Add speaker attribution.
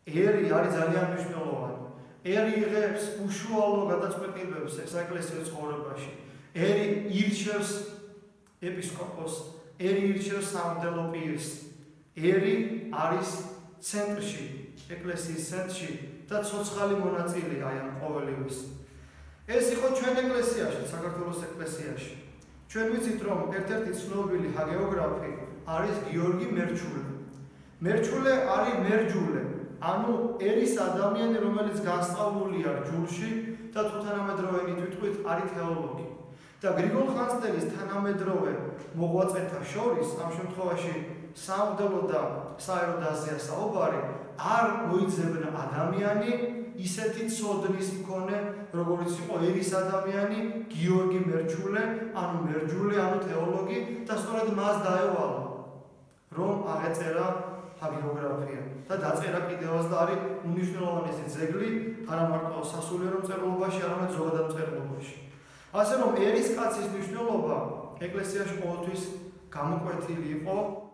Speaker 1: ერი არის ძალიან მნიშვნელოვანი. ერი იღებს უშუალო გადაწყვეტილებებს საეკლესიო ცხოვრებაში. ერი ირჩევს ეპისკოპოსს, ერი ირჩევს სამღვდელო პირს. ერი არის ცენტრში, ეკლესიის ცენტრში და ცოცხალი მონაწილე აი ამ ყოველივეს. ეს იყო ჩვენ ეკლესიაში, საქართველოს ეკლესიაში. ჩვენ ვიცით, რომ ერთ-ერთი ცნობილი ჰაგეოგრაფი არის გიორგი მერჩულე. მერჩულე არის მერჯულე, ანუ ერის ადამიანი, რომელიც განსწავლულია რჯულში და თუ თანამედროვე თვითყვით არის თეოლოგი. და გრიგოლ ხანძთელის თანამედროვე მოღვაწეთა შორის, ამ შემთხვევაში სამღვდელო და საერო დაზია საუბარი, არ მოიძებნა ადამიანი ისეთი ცოდნის მქონე, როგორც იყო ერის ადამიანი, გიორგი მერჩულე, ანუ მერჯულე, ანუ თეოლოგი და სწორედ მას დაევალა, რომ აღეწერა ჰაგეოგრაფია და დაწერა კიდევაც და არის უნიშნელოვანესი ძეგლი არა მარტო სასულიერო მწერლობაში, არამედ ზოგადად მწერლობაში. ასე რომ ერის კაცის მნიშვნელობა ეკლესიაში ყოველთვის გამოკვეთილი იყო.